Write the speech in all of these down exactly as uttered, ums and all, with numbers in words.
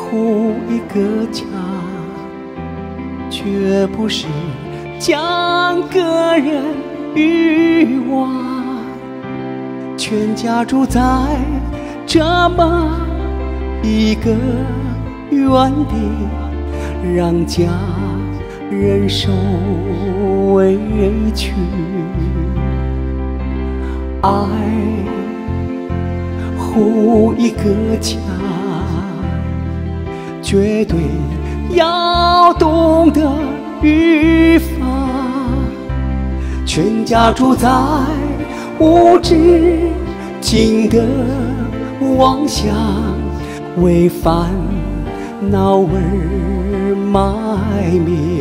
护一个家，绝不是将个人遗忘。全家住在这么一个园地，让家人受委屈。爱护一个家，绝对要懂得预防。全家住在无止境的妄想，为烦恼而埋灭。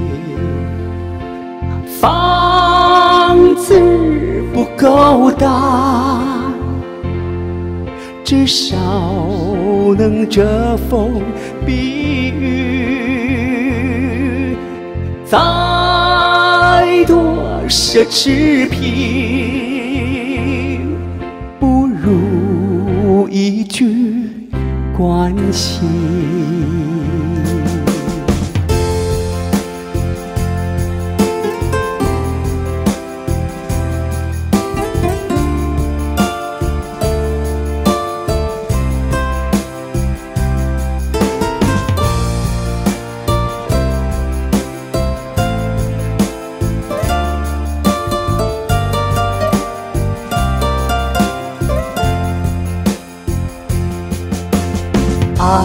房子不够大，至少能遮风避雨。再多奢侈品，不如一句关心。爱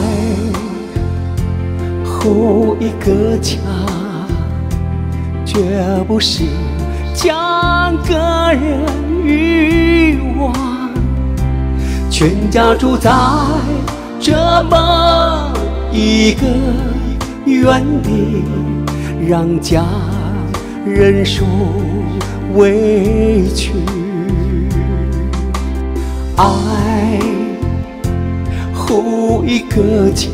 护一个家，绝不是将个人遗忘。全家住在这么一个园地，让家人受委屈。爱护一个家，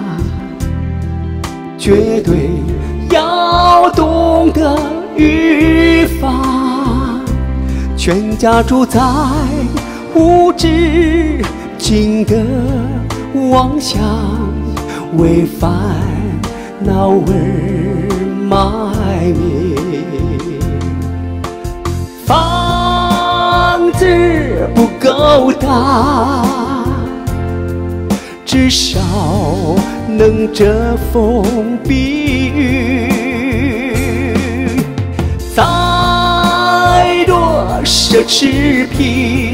绝对要懂得预防。全家住在无止境的妄想，为烦恼而埋灭。房子不够大，至少能遮风避雨。再多奢侈品，